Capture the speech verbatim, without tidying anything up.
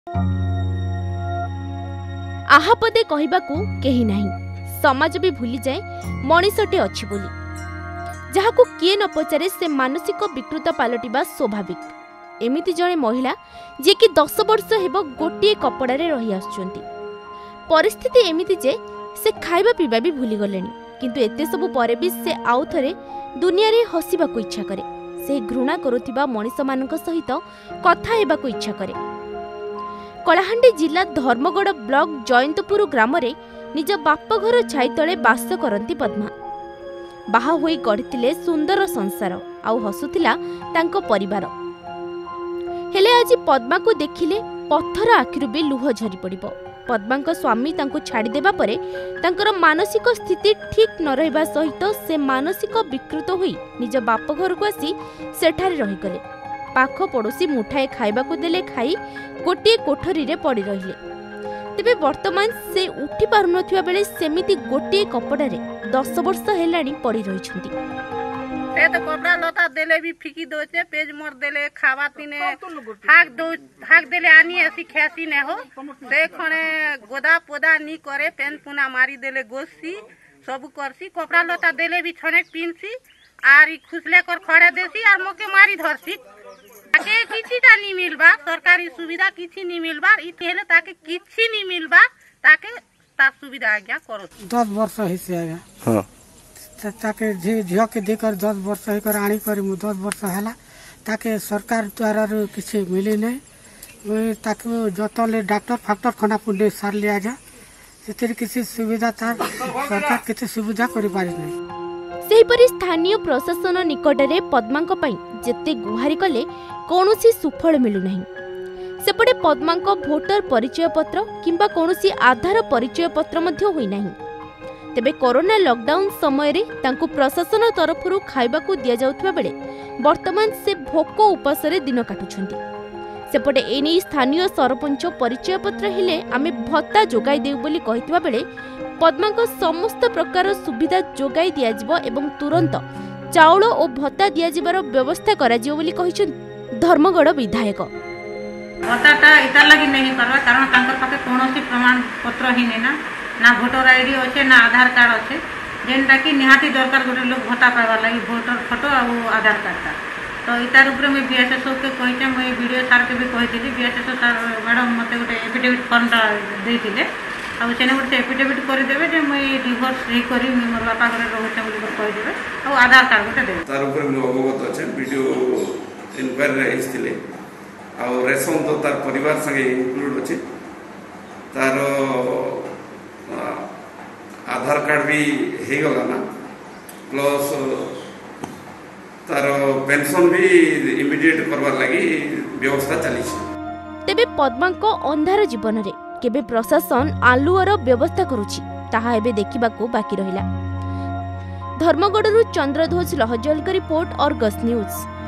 आहापदे कहबाकू केही नाही समाज भी भूली जाए मनीषटे अच्छी बोली जहाकू किए न पचारे से मानसिक विकृत पलटिबा स्वाभाविक। एमिति जड़े महिला जे कि दस वर्ष हेब गोटे कपड़ारे रही आसुचंती। परिस्थिति एमिति जे से खाइबा पीबा भी भूली गलेनी किंतु एते सबु परे भी से आउ थरे दुनिया रे हसिबाकू इच्छा करे। से घृणा करुथिबा मनीष मानक सहित कथा हेबाकू इच्छा करे। कलाहांडी जिला धर्मगढ़ ब्लॉक जयंतपुर ग्राम रे निज बापघर छाई तले बास करती पद्मा। बाहा होई गढ़िथिले सुंदर संसार आउ हसुथिला तांको परिवार। हेले आज पद्मा को देखिले पत्थर आखिरु भी लुह झरी पड़िबो। पद्मा स्वामी तांको छाड़ी देबा परे तांकर मानसिक स्थिति ठीक न रहबा सहित से मानसिक विकृत होई निज बापघर को आसी सेठारे रही गले। पाख पड़ोसी मुठाए खाइबा को देले खाई गोटे कोठरी रे पड़ी रहिले। तेबे वर्तमान से उठी पारु नथिबा बेले सेमिति गोटे कपड़ारे दस वर्ष हेलाणी पड़ी रहिछंती। से तो कपड़ा लता देले भी फिकी दोचे पेज मोर देले खावा तिने हाक दो हाक देले आनी ऐसी खैसी ने हो से खने गोदा पोदा नी करे पेन पुना मारी देले गोसी सब करसी कपड़ा लता देले भी छने पिनसी आर खुसले कर खड़े देसी आर मोके मारी धरसी। ताके किछिटा नी मिलबा सरकारी सुविधा किछि नी मिलबा इथे हेले ताके किछि नी मिलबा ताके ता सुविधा आज्ञा करो। दस वर्ष हिसे आज्ञा हां ताके झियो के देकर दस वर्ष हेकर आनी करी मु दस वर्ष हला ताके सरकार द्वारा किछि मिली नै ताके जतले डॉक्टर फैक्टर खना पुंडे सार लिया जा सेतिर किछि सुविधा तार सरकार किछि सुविधा करि पारि नै। सेहिपरि स्थानीय प्रशासन निकटरे पद्मांक पई जेते गुहारी कले कौनसी सुफल मिलु नहीं। सेपटे पद्मांक भोटर परिचय पत्र किंबा कौनसी आधार परिचय पत्र मध्य होई नहीं। तेबे कोरोना लॉकडाउन समय रे तांको प्रशासन तरफरु खाइबाकू दिया जाउथबा बेले वर्तमान से भोको उपासरे दिन काटुछंती। सेपटे एनी स्थानीय सरपंच परिचय पत्र हेले आमे भत्ता जोगाई देउ बोली कहितबा बेले पद्मांक समस्त प्रकार सुविधा जोगाई दिया जिवो एवं तुरंत चाउल और भत्ता दिया जिबार व्यवस्था करा जिवो बोली कहिछन धर्मगढ़ विधायक। भत्ताटा इता लागि नहीं करबा कारण तांकर पाके कोनोसी प्रमाण पत्र ही नेना ना भोटर आईडी अच्छे ना आधार कार्ड अच्छे जेनटा कि निहाती दरकार गोटे लोक भत्ता पाइबा लागि भोटर फोटो और आधार कार्डटा तो इतार ऊपर मैं बीएसएसओ के कहिचे मैं वीडियो सार के भी कहिथिली बीएसएसओ सार मैडम मते गोटे एफिडेविट फॉर्मटा देथिले आ सेने गोटे एफिडेविट कर देबे जे मैं डिवोर्स हे करी मोर बापा घरे रहउछे बोली कहि देबे आ आधार कार्ड गोटे देबे तार ऊपर मैं अवगत अछि वीडियो इनक्वायरी रहिथिले आ रेशम तो तार परिवार संगे इंक्लूड अछि तार आधार कार्ड भी हे गला ना प्लस तार पेंशन भी इमिडिएट करवार लागि व्यवस्था चली छै। तेबे पद्मांक अंधार जीवन रे केबे प्रशासन आलुअर व्यवस्था करूछि ताहा एबे देखिबाकू बाकी रहिला। धर्मगढ़ चंद्रध्वज लहजल का रिपोर्ट अर्गस न्यूज।